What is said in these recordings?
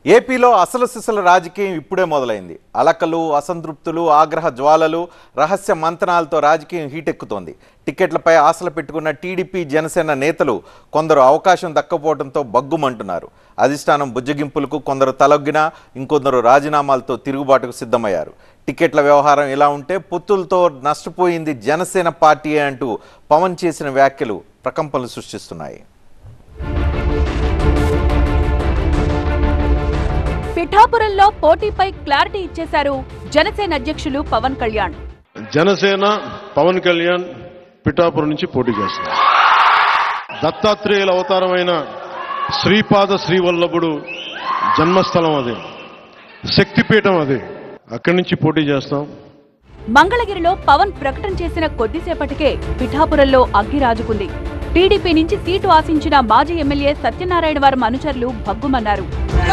ఏపీలో అసలు సిసలు రాజకీయం ఇప్పుడే మొదలైంది. అలకలు, అసంతృప్తులు, ఆగ్రహ జ్వాలలు, రహస్య మంతనాలతో రాజకీయం హీటెక్కుతోంది. టికెట్లపై ఆశలు పెట్టుకున్న టీడీపీ, జనసేన నేతలు కొందరు అవకాశం దక్కపోవడంతో బగ్గుమంటున్నారు. అధిష్టానం బుజ్జగింపులకు కొందరు తలొగ్గినా ఇంకొందరు రాజీనామాలతో తిరుగుబాటుకు సిద్ధమయ్యారు. టికెట్ల వ్యవహారం ఇలా ఉంటే పొత్తులతో నష్టపోయింది జనసేన పార్టీయే అంటూ పవన్ చేసిన వ్యాఖ్యలు ప్రకంపనలు సృష్టిస్తున్నాయి. పిఠాపురంలో పోటీపై క్లారిటీ ఇచ్చేశారు జనసేన అధ్యక్షులు పవన్ కళ్యాణ్. జనసేన పవన్ కళ్యాణ్ పిఠాపురం నుంచి పోటీ చేస్తారు. దత్తాత్రేయుల అవతారమైన శ్రీపాద శ్రీవల్లభుడు జన్మస్థలం అది, శక్తిపీఠం అది. అక్కడి నుంచి పోటీ చేస్తాం. మంగళగిరిలో పవన్ ప్రకటన చేసిన కొద్దిసేపటికే పిఠాపురంలో అగ్గి రాజుకుంది. టీడీపీ నుంచి సీటు ఆశించిన మాజీ ఎమ్మెల్యే సత్యనారాయణ వారం అనుచరులు భగ్గుమన్నారు.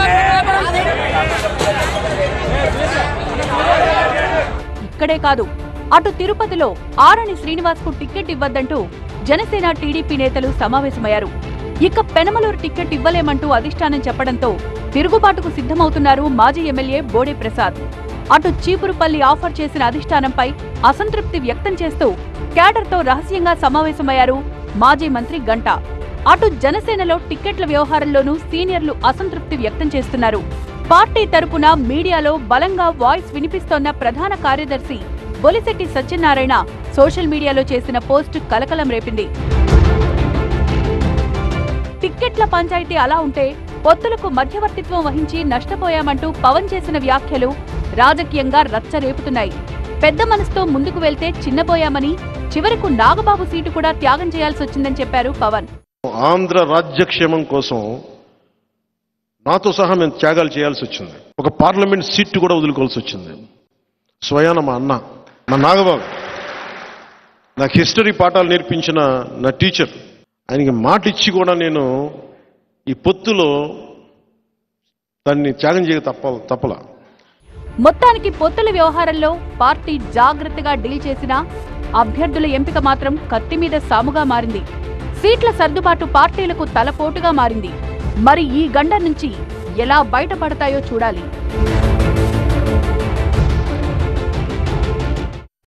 ఇక్కడే కాదు, అటు తిరుపతిలో ఆరణి శ్రీనివాస్ కు టికెట్ ఇవ్వద్దంటూ జనసేన టీడీపీ నేతలు సమావేశమయ్యారు. ఇక పెనమలూరు టికెట్ ఇవ్వలేమంటూ అధిష్టానం చెప్పడంతో తిరుగుబాటుకు సిద్ధమవుతున్నారు మాజీ ఎమ్మెల్యే బోడే ప్రసాద్. అటు చీపురుపల్లి ఆఫర్ చేసిన అధిష్టానంపై అసంతృప్తి వ్యక్తం చేస్తూ క్యాడర్తో రహస్యంగా సమావేశమయ్యారు మాజీ మంత్రి గంటా. అటు జనసేనలో టిక్కెట్ల వ్యవహారంలోనూ సీనియర్లు అసంతృప్తి వ్యక్తం చేస్తున్నారు. పార్టీ తరపున మీడియాలో బలంగా వాయిస్ వినిపిస్తోన్న ప్రధాన కార్యదర్శి బొలిశెట్టి సత్యనారాయణ సోషల్ మీడియాలో చేసిన పోస్టు కలకలం రేపింది. టిక్కెట్ల పంచాయతీ అలా ఉంటే పొత్తులకు మధ్యవర్తిత్వం వహించి నష్టపోయామంటూ పవన్ చేసిన వ్యాఖ్యలు రాజకీయంగా రచ్చ రేపుతున్నాయి. పెద్ద మనసుతో ముందుకు వెళ్తే చిన్నపోయామని, చివరకు నాగబాబు సీటు కూడా త్యాగం చేయాల్సి వచ్చిందని చెప్పారు పవన్. ఆంధ్ర రాజ్యక్షేమం కోసం నాతో సహా మేము త్యాగాలు చేయాల్సి వచ్చింది. ఒక పార్లమెంట్ సీటు కూడా వదులుకోవాల్సి వచ్చింది. స్వయాన మా అన్న, మా నాగబాబు, నాకు హిస్టరీ పాఠాలు నేర్పించిన నా టీచర్, ఆయనకి మాట ఇచ్చి కూడా నేను ఈ పొత్తులో దాన్ని త్యాగం చేయక తప్పలా. మొత్తానికి పొత్తుల వ్యవహారంలో పార్టీ జాగ్రత్తగా డీల్ చేసినా అభ్యర్థుల ఎంపిక మాత్రం కత్తి మీద సాముగా మారింది. సీట్ల సర్దుబాటు పార్టీలకు తలపోటుగా మారింది. మరి ఈ గండం నుంచి ఎలా బయటపడతాయో చూడాలి.